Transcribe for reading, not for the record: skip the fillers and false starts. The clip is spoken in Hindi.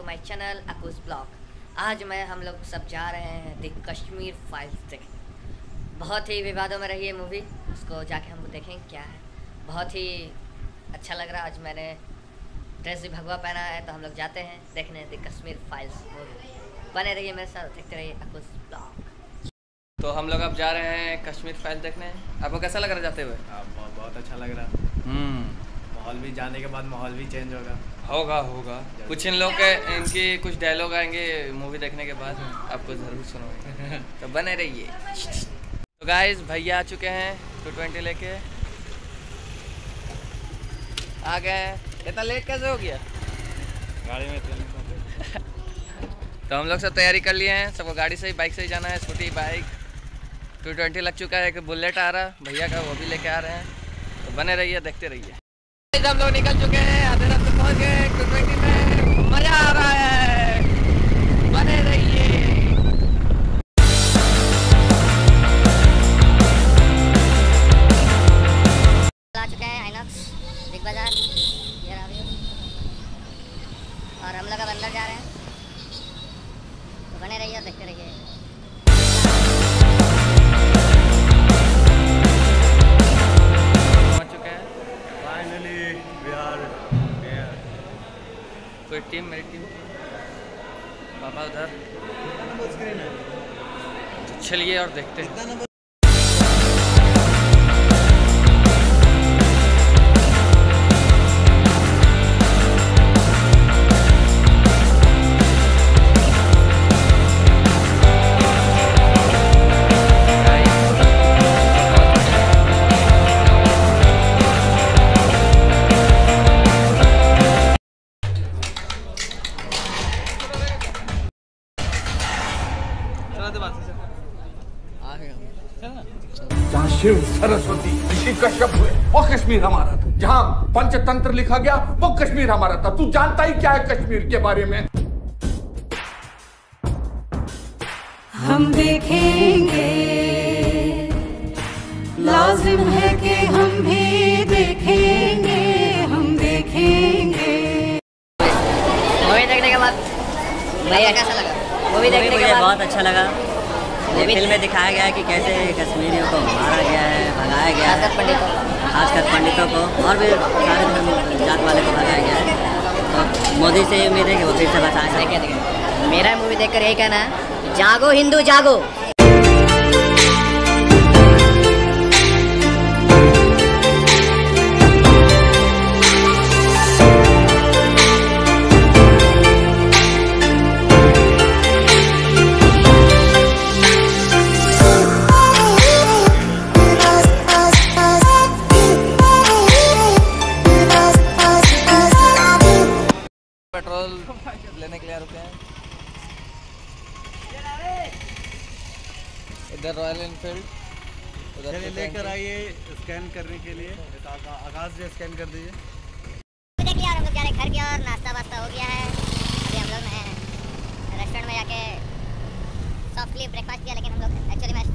My channel अकूस blog. आज हम लोग सब जा रहे हैं द कश्मीर फाइल्स देखने। बहुत ही विवादों में रही है मूवी, उसको जाके हम देखेंगे क्या है। बहुत ही अच्छा लग रहा। आज मैंने ड्रेस भी भगवा पहना है, तो हम लोग जाते हैं देखने द कश्मीर फाइल्स मूवी। बने रहिए मेरे साथ, देखते रहिए अकूस ब्लॉग। तो हम लोग अब जा रहे हैं कश्मीर फाइल देखने। आपको कैसा लग रहा जाते हुए? बहुत अच्छा लग रहा। माहौल भी, जाने के बाद माहौल भी चेंज होगा। कुछ इन लोग के इनकी कुछ डायलॉग आएंगे मूवी देखने के बाद, आपको ज़रूर सुनोगे, तो बने रहिए। तो गाइस, भैया आ चुके हैं 220 लेके आ गए हैं। इतना लेट कैसे हो गया? गाड़ी में तो हम लोग सब तैयारी कर लिए हैं। सबको गाड़ी से ही, बाइक से ही जाना है। स्कूटी, बाइक, 220 लग चुका है। एक बुलेट आ रहा भैया का, वो भी लेके आ रहे हैं। तो बने रहिए, देखते रहिए। हम लोग निकल चुके हैं, आधे रास्ते पहुंच गए 220 में। मजा आ रहा है, बने रहिए। आ चुके हैं आइनॉक्स बिग बाजार, ये रहा व्यू। और हम लोग अब अंदर जा रहे हैं, तो बने रहिए, देखते रहिए। कोई टीम, मेरी टीम, पापा उधर। चलिए और देखते हैं। जहाँ शिव, सरस्वती, ऋषि कश्यप हुए वो कश्मीर हमारा था। जहाँ पंचतंत्र लिखा गया वो कश्मीर हमारा था। तू जानता ही क्या है कश्मीर के बारे में? हम देखेंगे, लाजिम है कि हम भी देखेंगे, हम देखेंगे। मूवी देखने के बाद भैया कैसा लगा? मूवी देखने के बाद बहुत अच्छा लगा। ये फिल्म में दिखाया गया है कि कैसे कश्मीरियों को मारा गया है, भगाया गया है, खासकर पंडितों को, और भी सारे धर्म जात वाले को भगाया गया है। तो मोदी से ये उम्मीद है कि वो फिर से बताएं सकें। मेरा मूवी देखकर यही कहना है, जागो हिंदू जागो। पेट्रोल लेने के लिए रुके हैं। इधर रॉयल एनफील्ड, उधर लेकर आइए स्कैन करने के लिए। आकाश जी स्कैन कर दीजिए। देखिए यार, हम लोग जा रहे हैं घर की ओर। नाश्ता वास्ता हो गया है। अभी हम लोग ने रेस्टोरेंट में जाके सॉफ्टली ब्रेकफास्ट किया, लेकिन हम लोग एक्चुअली में